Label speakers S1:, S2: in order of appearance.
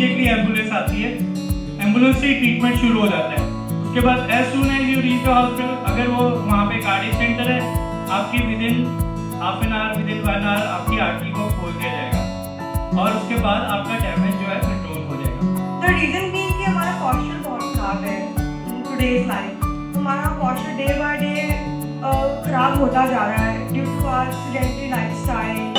S1: Immediately ambulance आती है, ambulance से ही ट्रीटमेंट शुरू हो जाता है। उसके बाद as soon as you reach the hospital, अगर वो वहाँ पे कार्डियक सेंटर है, आपकी within half an hour, within 1 hour आपकी आर्टरी को खोल दिया जाएगा और उसके बाद आपका डैमेज जो है कंट्रोल हो जाएगा।
S2: द रीजन बीइंग कि हमारा पॉस्चर बहुत खराब है इन टुडेज लाइफ, हमारा पॉस्चर डे बाय डे खराब होता जा रहा है due to our sedentary lifestyle,